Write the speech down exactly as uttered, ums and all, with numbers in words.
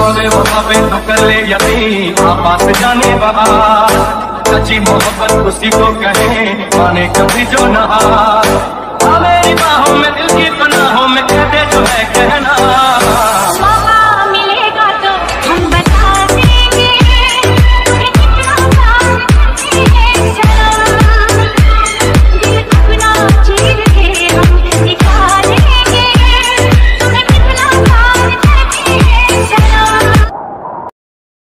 बोले वफा पे तो कर ले यकीन, आपास जाने बहार, सच्ची मोहब्बत उसी को कहे माने कभी जो नहा। मेरी बाहों में दिल की